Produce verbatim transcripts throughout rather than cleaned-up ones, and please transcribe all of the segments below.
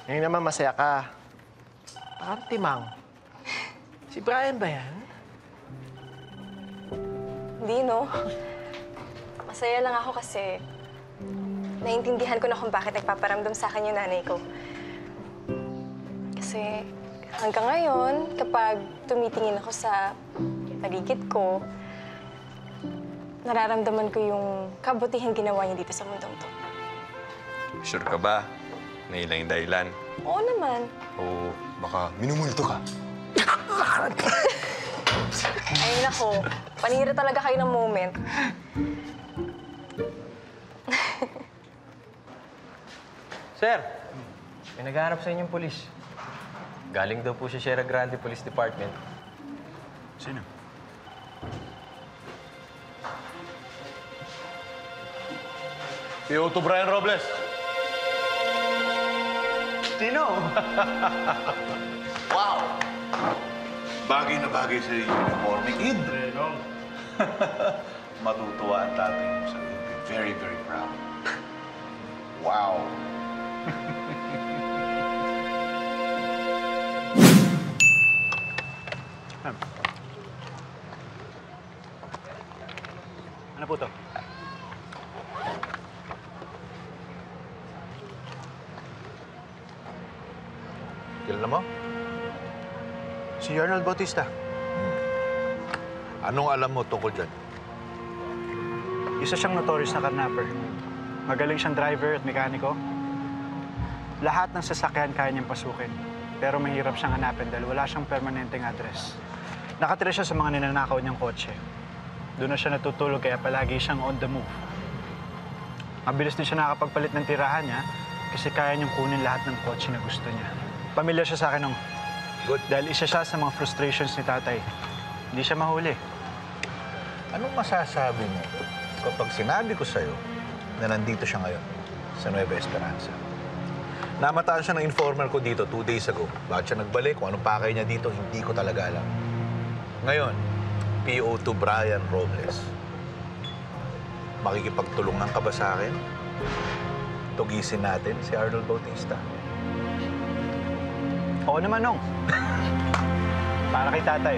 Ngayon naman masaya ka. Parang timang. Si Brian ba yan? Hindi, no? Masaya lang ako kasi naiintindihan ko na kung bakit nagpaparamdam sa akin yung nanay ko. Kasi hanggang ngayon, kapag tumitingin ako sa paligid ko, nararamdaman ko yung kabutihan ginawa niya dito sa mundong to. Sure ka ba? Na ilang yung dahilan? Oo naman. O baka minumulto ka? Ay, nako. Panira talaga kayo ng moment. Sir, may naghahanap sa inyong polis. Galing daw po siya Sierra Grande Police Department. Sino? Si Otto Brian Robles. Sino? Wow! Bagay na bagay sa uniform ni Kid. Renong. Matutuwa ang tatay mo sa iyo. Very, very proud. Wow! Ano po to? Kilala mo? Si Arnold Bautista. Anong alam mo tungkol dyan? Isa siyang notorious na kidnapper. Magaling siyang driver at mekaniko. Lahat ng sasakyan kaya niyang pasukin. Pero mahirap siyang hanapin dahil wala siyang permanenteng address. Nakatira siya sa mga ninanakaw niyang kotse. Doon na siya natutulog kaya palagi siyang on the move. Mabilis din siya nakakapagpalit ng tirahan niya kasi kaya niyang kunin lahat ng kotse na gusto niya. Pamilya siya sa akin nung good dahil isa siya sa mga frustrations ni tatay. Hindi siya mahuli. Anong masasabi mo kapag sinabi ko sa'yo na nandito siya ngayon sa Nueva Esperanza? Namataan siya ng informer ko dito two days ago. Bakit siya nagbalik? Kung anong pakay niya dito, hindi ko talaga alam. Ngayon, P O to Brian Robles. Makikipagtulungan ka ba sa akin? Tugisin natin si Arnold Bautista. Oo naman, Nong. Para kay tatay.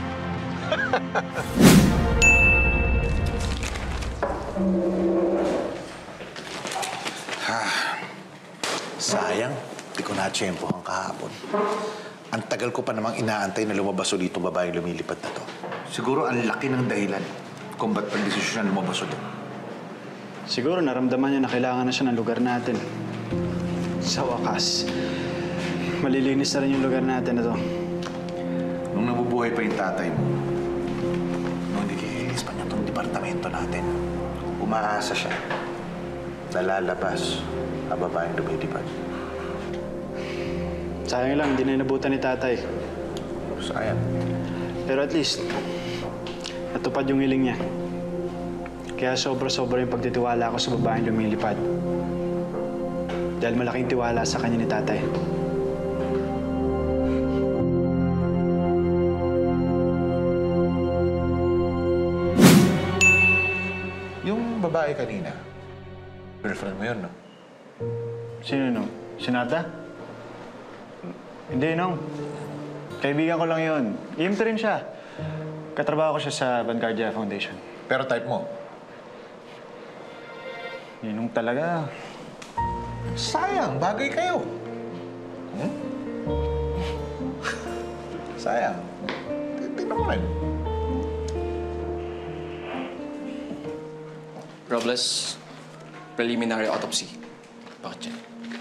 Ha, sayang, di ko na-tsempo ang kahapon. Ang tagal ko pa namang inaantay na lumabas o dito babaeng lumilipad na to. Siguro ang laki ng dahilan kung ba't pag-desisyon na lumabas o doon. Siguro naramdaman niya na kailangan na siya ng lugar natin. Sa wakas, malilinis na rin yung lugar natin na to. Nung nabubuhay pa yung tatay mo, nung nililinis pa niya itong departamento natin, umaasa siya na lalabas ang babaeng lumilipad. Sayang lang, hindi na inabutan ni tatay. Sayang. Pero at least, natupad yung hiling niya. Kaya sobra-sobra yung pagtitiwala ko sa babaeng lumilipad. Dahil malaking tiwala sa kanya ni tatay. Yung babae kanina, girlfriend mo yun, no? Sino, no? Sinata? Hindi, no. Kaibigan ko lang yun. I M T rin siya. Katrabaho ko siya sa Vanguardia Foundation. Pero type mo? Ninong talaga. Sayang, bagay kayo. Hmm? Sayang. Tingnan mo rin. Robles, preliminary autopsy. Bakit yan?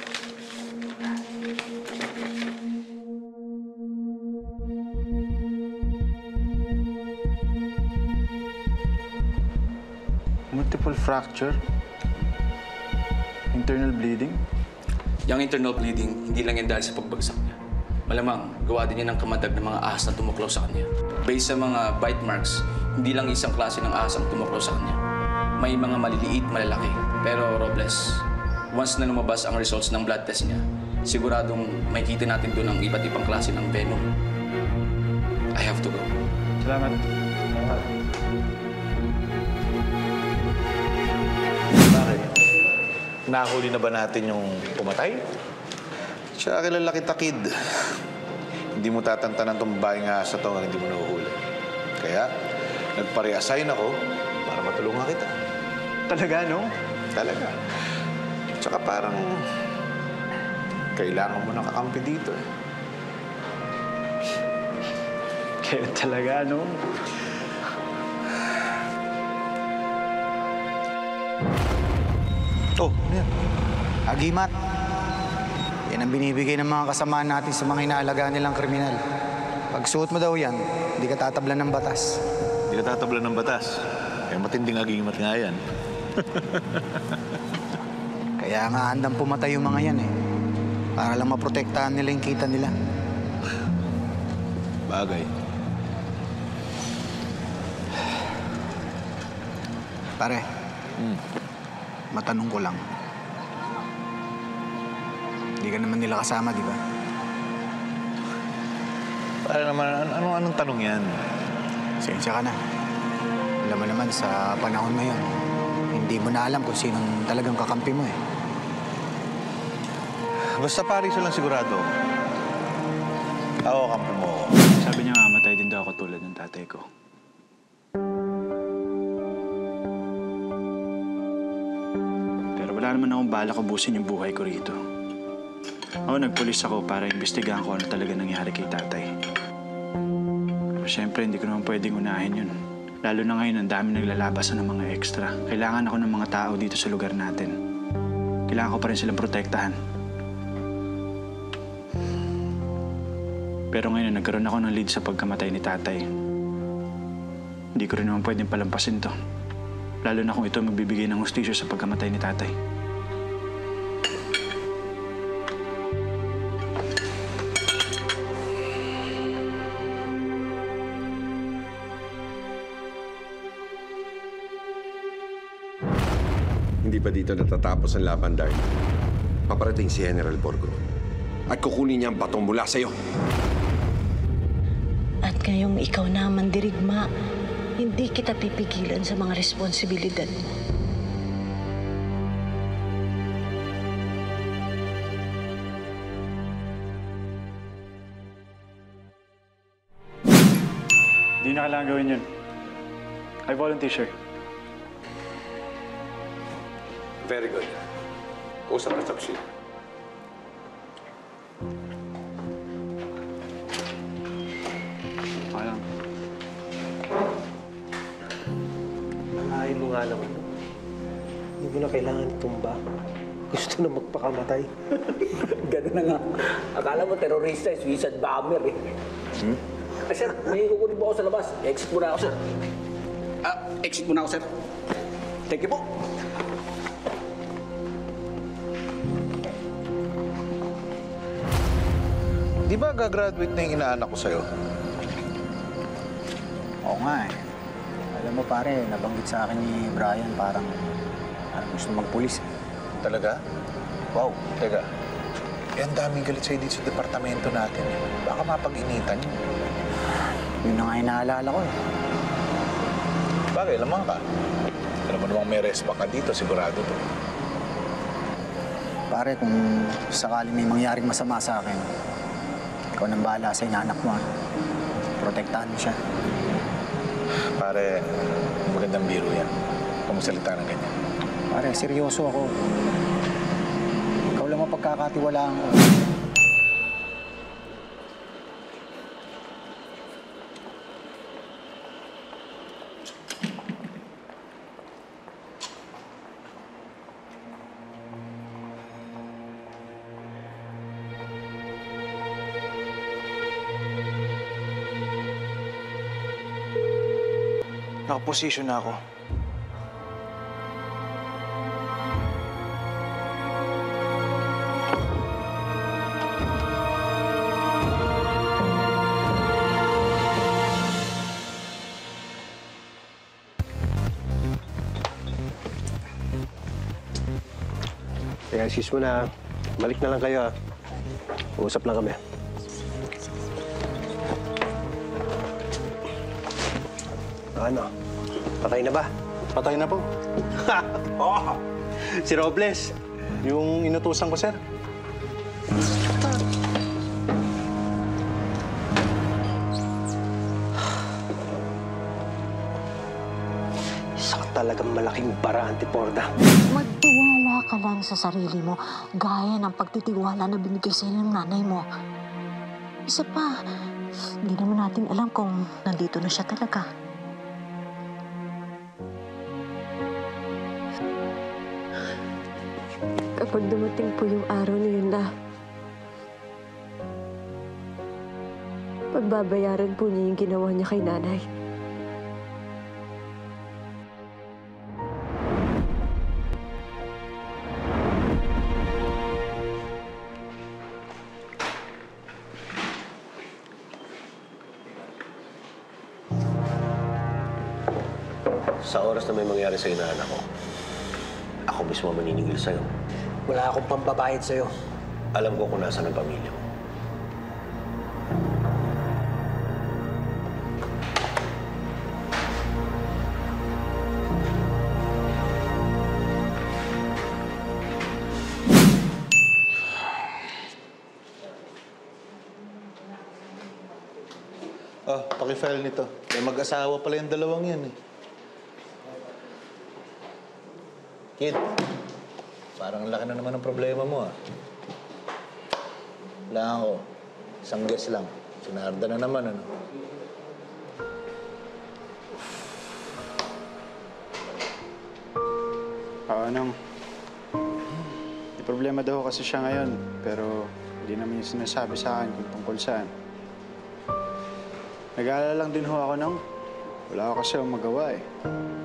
Multiple fracture. Internal bleeding. Yung internal bleeding, hindi lang yan dahil sa pagbagsak niya. Malamang, gawa din yan ng kamadag ng mga ahas na tumuklaw sa kanya. Based sa mga bite marks, hindi lang isang klase ng ahas ang tumuklaw sa kanya. May mga maliliit, malalaki. Pero Robles, once na lumabas ang results ng blood test niya, siguradong makikita natin doon ang iba't ibang klase ng venom. I have to go. Salamat. Bakit? Nahuli na ba natin yung pumatay? Tsaka kilala kita, kid. Hindi mo tatantanan itong babaeng asa to hanggang hindi mo nahuhuli. Kaya, nagpare-assign ako para matulungan kita. Talaga, no? Talaga. Tsaka parang kailangan mo ng kakampi dito eh. Kayo talaga, no? Oh, ano yan? Agimat. Yan ang binibigay ng mga kasamaan natin sa mga inaalagaan nilang kriminal. Pag suot mo daw yan, hindi ka tatablan ng batas. Hindi ka tatablan ng batas. Eh, matinding agimat nga yan. Kaya nga handang pumatay yung mga yan eh. Para lang maprotektahan nila yung kita nila. Bagay. Pare, Hmm. matanong ko lang. Hindi ka naman nila kasama, di ba? Para naman, an- anong, anong tanong yan? Sensya ka na. Alam mo naman, sa panahon ngayon, hindi mo na alam kung sinong talagang kakampi mo eh. Basta pare, isa lang sigurado. Ako, kampi mo ako. Sabi niya nga, matay din daw ako tulad ng tatay ko. Pero wala naman akong balak ubusin yung buhay ko rito. Ako, nagpulis ako para imbestigahan ko ano talaga nangyari kay tatay. Pero siyempre, hindi ko naman pwedeng unahin yun. Lalo na ngayon, ang dami naglalabasan ng mga extra. Kailangan ako ng mga tao dito sa lugar natin. Kailangan ko pa rin silang protektahan. Pero ngayon, nagkaroon ako ng lead sa pagkamatay ni tatay. Hindi ko rin naman pwedeng palampasin to. Lalo na kung ito magbibigay ng hustisyo sa pagkamatay ni tatay. Hindi pa dito natatapos ang laban, Darna. Paparating si General Borgo at kukunin niya ang batong mula sa'yo. At ngayong ikaw na ang mandirigma, hindi kita pipigilan sa mga responsibilidad mo. Hindi na kailangan gawin yun. I volunteer. Very good. Usap na tapos. Alam. Ay mo nga naman. Hindi mo na kailangan itumba. Gusto na magpakamatay. Ganun na nga. Akala mo terorista, suicide bomber eh. Hmm? Ah, sir, may kukunin po ako sa labas. Exit muna ako, sir. Ah, exit muna ako, sir. Thank you po. Di ba gagraduate na yung inaanak ko sa'yo? Oo nga eh. Alam mo pare, nabanggit sa akin ni Brian parang, parang gusto magpulis eh. Talaga? Wow, teka. Eh, ang daming galit sa'yo dito sa departamento natin. Eh. Baka mapag-initan yun. Yun na nga inaalala ko eh. Bagay, lamang ka. Alam mo namang may respa ka dito, sigurado to. Pare, kung sakaling may mangyaring masama sa akin, ikaw nang bahala sa inaanak mo. ah. Protektahan mo siya. Pare, magandang biro yan. Kumusalita ng ganyan. Pare, seryoso ako. Ikaw lang mapagkakatiwalaan ko. Nakaposisyon na ako. Kaya sis mo na, balik na lang kayo ha. Uusap lang kami. Ano? Patay na ba? Patay na po. Oh, si Robles, yung inutusan ko, sir. talagang malaking bara, Antiporda. Magtiwala ka lang sa sarili mo, gaya ng pagtitiwala na binigay sa'yo ng nanay mo. Isa pa, hindi naman natin alam kung nandito na siya talaga. Kapag dumating po yung araw na yun na, pagbabayaran po niya yung ginawa niya kay nanay. Sa oras na may mangyari sa inaanak ko, ako mismo maniningil sa'yo. Wala akong pambabayad sa'yo. Alam ko kung nasaan ang pamilya mo. Oh, paki-file nito. May mag-asawa pala yung dalawang yan eh. Kid, parang laki na naman ang problema mo ah. Wala ako. Isang guess lang. Sinarda na naman ano. Oo, nang. May problema daw kasi siya ngayon, pero hindi naman yung sinasabi sa akin kung tungkol saan. Nag-aalala lang din ho ako, nang. Wala ako kasi akong magawa eh.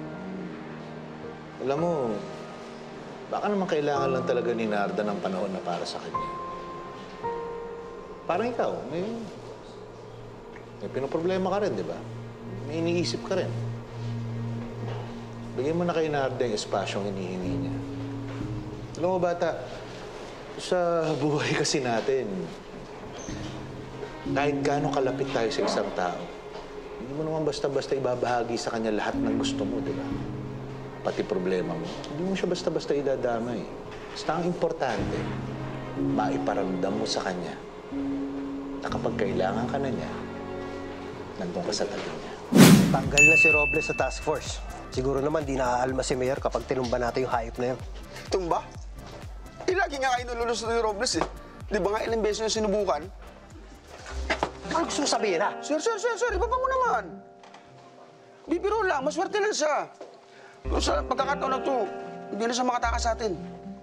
Alam mo, baka naman kailangan lang talaga ni Narda ng panahon na para sa kanya. Parang ikaw, may, may pinoproblema ka rin, di ba? May iniisip ka rin. Bigyan mo na kay Narda yung espasyong hinihingi niya. Alam mo, bata, sa buhay kasi natin, kahit gaano kalapit tayo sa isang tao, hindi mo naman basta-basta ibabahagi sa kanya lahat ng gusto mo, di ba? Pati problema mo, hindi mo siya basta-basta idadamay. Basta ang importante, maiparamdam mo sa kanya na kapag kailangan ka na niya, nandun ka sa tabi niya. Tanggal na si Robles sa task force. Siguro naman di naaalma si Mayor kapag tinumba natin yung hayop na yun. Tumba? Eh, lagi nga kayo nululusot ni Robles eh. Di ba nga ilang beses yung sinubukan? Ano gusto mo sabihin, ha? Sir, sir, sir, sir, ibaba mo naman. Bibiro lang, maswerte lang siya. Pero sa pagkakataon na ito, hindi na siya makatakas sa atin.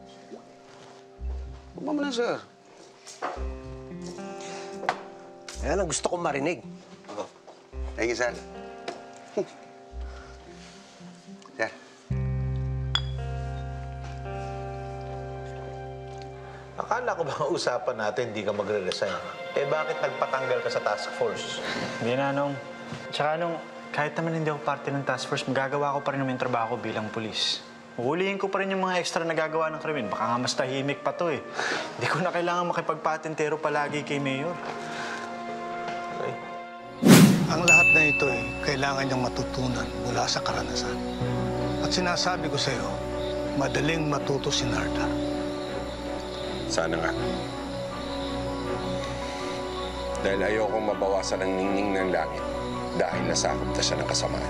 Ibaba mo na, sir. Ayan ang gusto kong marinig. Oo. Thank you, sir. Sir. Akala ko ba ang usapan natin hindi ka magre-resign? Eh bakit nagpatanggal ka sa task force? Hindi na, nung. Tsaka nung, kahit naman hindi ako parte ng task force, magagawa ko pa rin naman yung trabaho bilang pulis. Huhulihin ko pa rin yung mga extra na gagawa ng krimen. Baka nga mas tahimik pa to eh. Hindi ko na kailangan makipagpatentero palagi kay Mayor. Okay. Ang lahat na ito eh, kailangan niyang matutunan mula sa karanasan. At sinasabi ko sa'yo, madaling matuto si Narda. Sana nga. Dahil ayokong mabawasan ang ningning ng langit dahil nasakop na siya ng kasamaan.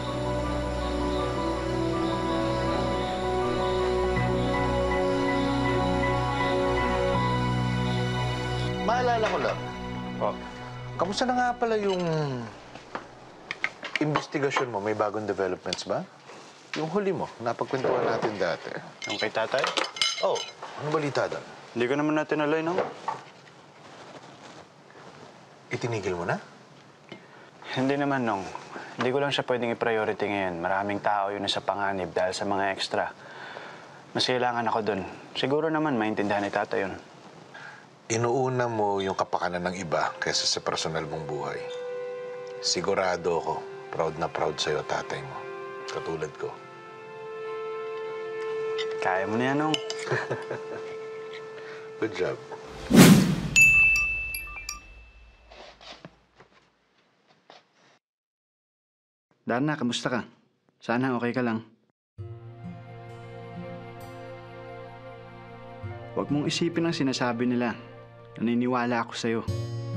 Maalala ko lang. Oh. Kamusta na nga pala yung investigasyon mo? May bagong developments ba? Yung huli mo, napagkwentuhan natin dati. Yung kay tatay? Oh, ano balita doon? Hindi ko naman natin alay, no? Itinigil mo na? Hindi naman, nung. Hindi ko lang siya pwedeng i-priority ngayon. Maraming tao yun na sa panganib dahil sa mga extra. Mas kailangan ako dun. Siguro naman maintindihan ni tata yun. Inuuna mo yung kapakanan ng iba kaysa sa personal mong buhay. Sigurado ako, proud na proud sa'yo tatay mo. Katulad ko. Kaya mo na yan, nung. Good job. Darna, kamusta ka? Sana okay ka lang. Huwag mong isipin ang sinasabi nila. Naniniwala ako sa'yo.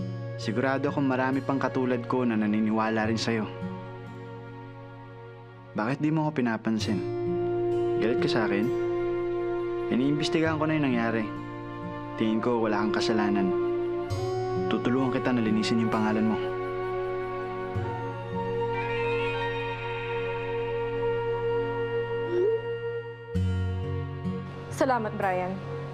Sigurado akong marami pang katulad ko na naniniwala rin sa'yo. Bakit di mo ako pinapansin? Galit ka sa akin? Iniimbestigahan ko na yung nangyari. Tingin ko wala kang kasalanan. Tutulungan kita na linisin yung pangalan mo. Salamat, Brian.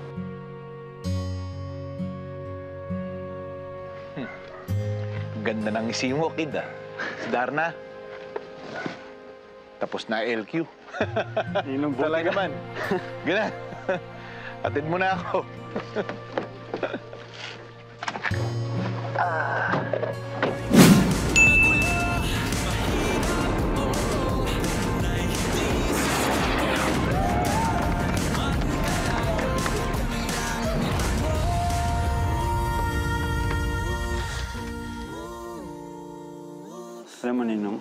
Ganda ng isi mo, kid, ah. Si Darna. Tapos na L Q. Ninong Talaga man. Gana. Atid mo na ako. Alam mo, Ninong,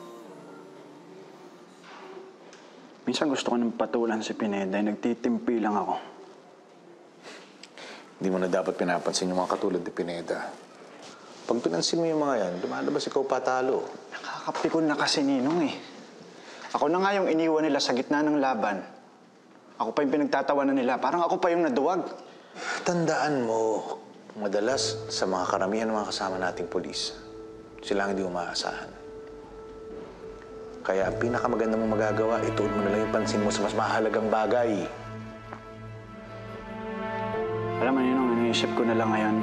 minsan gusto ko nang patulan si Pineda, nagtitimpi lang ako. Hindi mo na dapat pinapansin yung mga katulad ni Pineda. Pag pinansin mo yung mga yan, lumalabas ikaw patalo. Nakakapikon na kasi, Ninong eh. Ako na nga yung iniwan nila sa gitna ng laban. Ako pa yung pinagtatawanan nila. Parang ako pa yung naduwag. Tandaan mo, madalas sa mga karamihan ng mga kasama nating polis, sila ang hindi umaasahan. Kaya ang pinakamaganda mong magagawa, ituon mo na lang yung pansin mo sa mas mahalagang bagay. Alam mo, Ninong, iniisip ko na lang ngayon,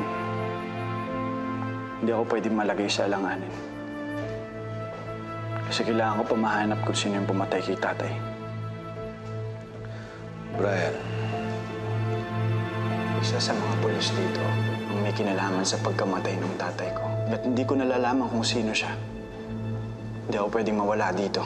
hindi ako pwedeng malagay sa alanganin. Kasi kailangan ko pa mahanap kung sino yung pumatay kay tatay. Brian. Isa sa mga pulis dito ang may kinalaman sa pagkamatay ng tatay ko. At hindi ko nalalaman kung sino siya. Hindi ako pwedeng mawala dito.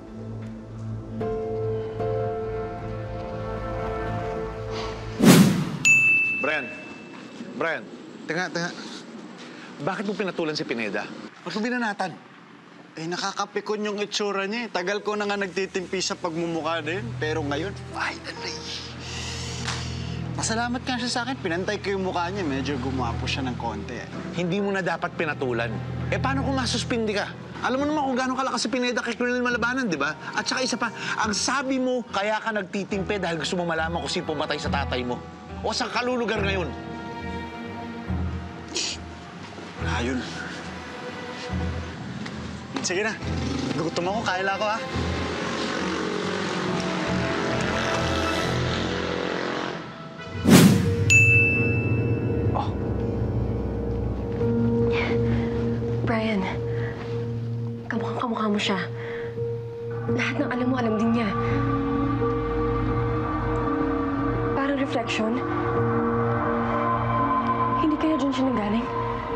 Brian. Brian. Tinga, tinga. Bakit mo pinatulan si Pineda? Ba't mo binanatan? Eh, nakakapikon yung itsura niya eh. Tagal ko na nga nagtitimpi sa pagmumukha din. Pero ngayon, finally. Pasalamat ka siya sa akin. Pinantay ko yung mukha niya. Medyo gumapo siya ng konti eh. Hindi mo na dapat pinatulan. Eh, paano kung masuspindi ka? Alam mo naman kung gano'ng kalakas si Pineda kay Colonel Malabanan, di ba? At saka isa pa, ang sabi mo, kaya ka nagtitimpe dahil gusto mo malaman kung sino pumatay sa tatay mo. O sa kalulugar ngayon. Ayun. Sige na. Gutom ako. Kaya lang ako, ha? Oh. Brian, kamukhang-kamukha mo siya. Lahat ng alam mo, alam din niya. Parang reflection. Hindi kaya dyan siya nanggaling?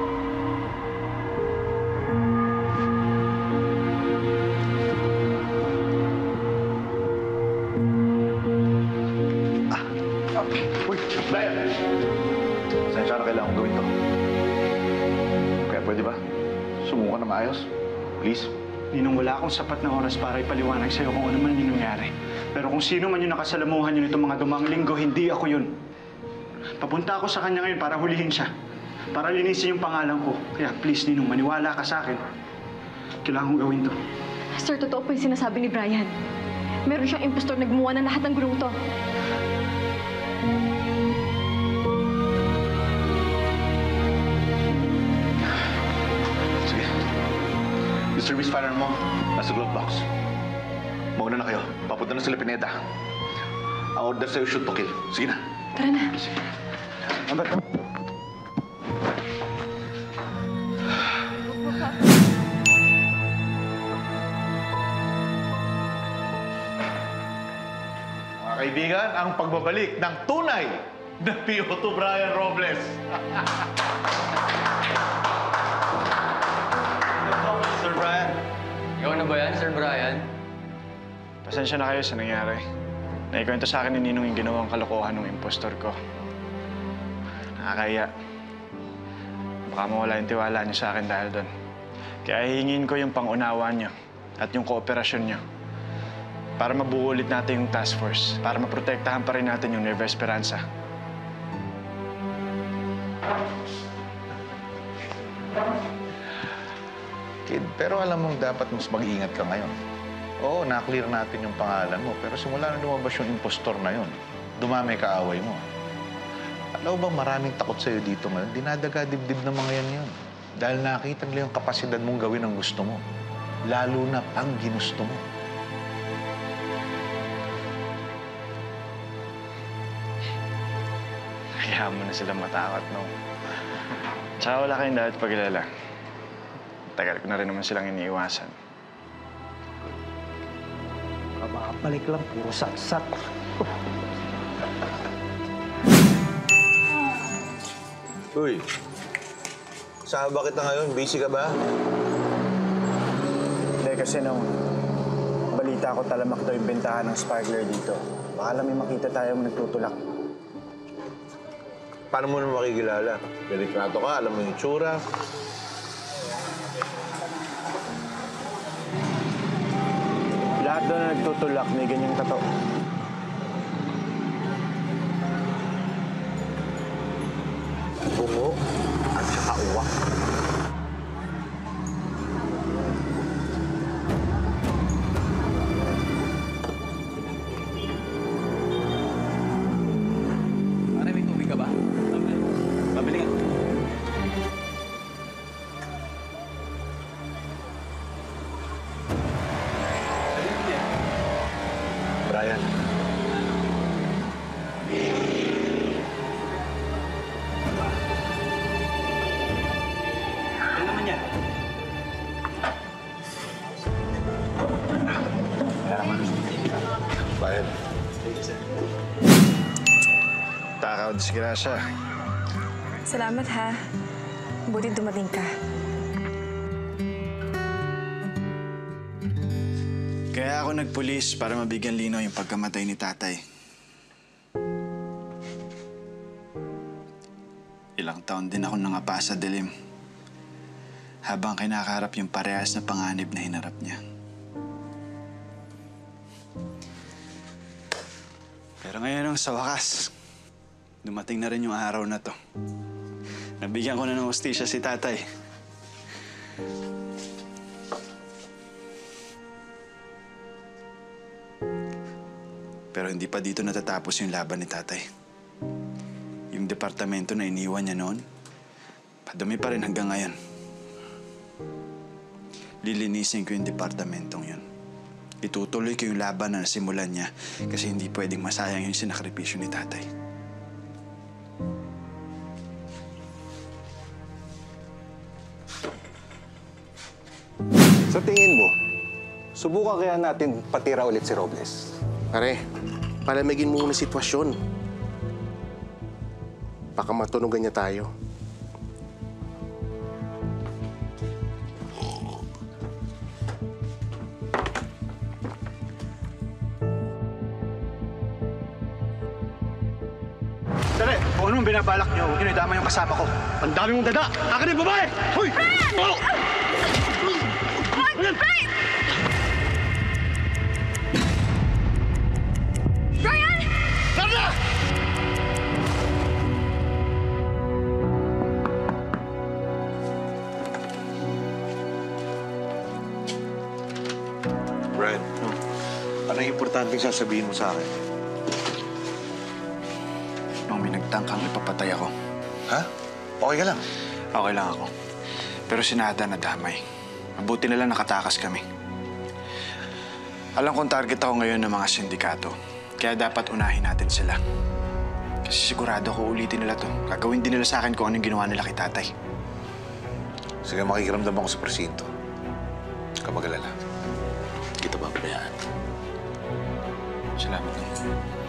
Uy, Brian! Sensya na kailangan kong gawin to. Kaya pwede ba? Sumuka na maayos. Please? Ninong, wala akong sapat na oras para ipaliwanag sa'yo kung ano man yung nangyari. Pero kung sino man yung nakasalamuhan yun itong mga dumang linggo, hindi ako yun. Papunta ako sa kanya ngayon para hulihin siya. Para linisin yung pangalan ko. Kaya please, Ninong, maniwala ka sa akin. Kailangan kong gawin to. Sir, totoo po yung sinasabi ni Brian. Meron siyang impostor na gumawa ng lahat ng gulong to. Sige. Yung service firearm mo, nasa glove box. Mauna na kayo. Papunta na sila Pineda. Ang order sa'yo, shoot to kill. Sige na. Tara na. Sige. Abat. Mga kaibigan, ang pagbabalik ng tunay na P O two Brian Robles. Sir Brian. Ikaw na ba yan, Sir Brian? Pasensya na kayo sa nangyari. Naikwento sa akin ni Ninong yung ginawang kalokohan ng impostor ko. Nakakaya. Baka mawala yung tiwala niyo sa akin dahil doon. Kaya hihingin ko yung pangunawa niyo at yung kooperasyon niyo para mabuo ulit natin yung task force, para maprotektahan pa rin natin yung Nueva Esperanza. Kid, pero alam mong dapat mas mag-ingat ka ngayon. Oo, na-clear natin yung pangalan mo. Pero simula na lumabas yung impostor na yun, dumami kaaway mo. Alam mo ba maraming takot sa'yo dito ngayon? Dinadaga-dibdib ng mga yan yun. Dahil nakita nila yung kapasidad mong gawin ang gusto mo. Lalo na pang ginusto mo. Hayaan mo na sila matakot, no? Tsaka wala kayong dapat pag-alala. Tagal ko na rin naman silang iniiwasan. Kababalik lang, puro satsat. Uy, saan ba kita ngayon? Busy ka ba? Hindi, kasi nung balita ko talamak daw yung bentahan ng sparkler dito. Baka lang may makita tayong nagtutulak. Paano mo naman makikilala? May litrato ka, alam mo yung itsura. Lahat doon na nagtutulak, may ganyang tato. Bungo at saka uwak. Pare, may tubig ka ba? Pabili ka. Brian. Ano naman yan? Brian. Takaw, disgrasya. Salamat ha. Buti dumating ka. Kaya ako nagpulis para mabigyan linaw yung pagkamatay ni tatay. Ilang taon din ako nangapa sa dilim. Habang kinakaharap yung parehas na panganib na hinarap niya. Pero ngayon sa wakas, dumating na rin yung araw na to. Nabigyan ko na ng hustisya si tatay. Pero hindi pa dito natatapos yung laban ni tatay. Yung departamento na iniwan niya noon, padumi pa rin hanggang ngayon. Lilinisin ko yung departamentong yun. Itutuloy ko yung laban na nasimulan niya kasi hindi pwedeng masayang yung sinakripisyo ni tatay. Sa tingin mo, subukan kaya natin patira ulit si Robles? Pare, palamigin mo muna sitwasyon. Baka matunugan niya tayo. Dali, kung anong binabalak niyo, huwag niyo idama yung kasama ko. Ang dami mong dada! Akin yung babae! Hoy! Oh! Brian! Brian! Darna! Brian, ano yung importanteng sasabihin mo sa akin? Nung may nagtangkang ipapatay ako. Ha? Okay ka lang? Okay lang ako. Pero si Nada nadamay. Mabuti na lang nakatakas kami. Alam kong target ako ngayon ng mga sindikato. Kaya dapat unahin natin sila. Kasi sigurado ko ulitin nila to. Gagawin din nila sa akin kung anong ginawa nila kay tatay. Sige, makikiramdam ako sa presinto. Huwag ka mag-alala. Kita ba pabayaan? Salamat.